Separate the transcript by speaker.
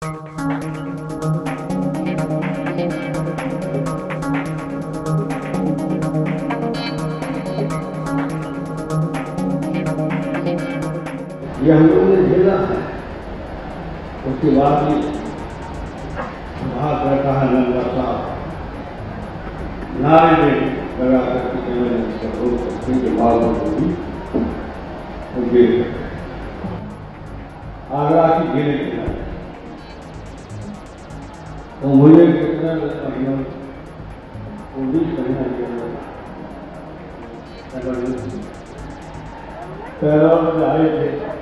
Speaker 1: ये हम लोगों ने झेला है। उसके बाद भी भाग रखा है नंगा साहब नारे में लगा करके केवल के बाद होगी उनके आगरा की घेरे के नारे तो मुझे कितना महीनों 19 महीना पैरों में आए थे।